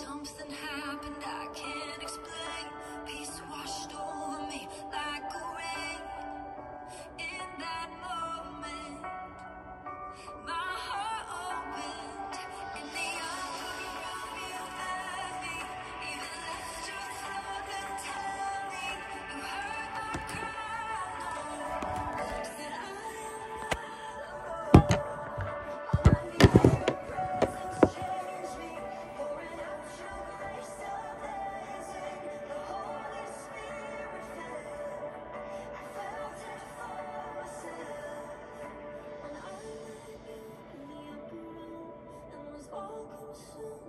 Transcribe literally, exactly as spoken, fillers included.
Something happened I can't explain. Peace washed over me like a rain. In that moment, my heart opened. In the armor of you had me. Even left your thought and tell me you heard my cry. No, said I am not alone. I need your presence change me. Pouring out your grace amazing. The Holy Spirit fell. I felt it for myself. When I met you in the upper room and was all consumed.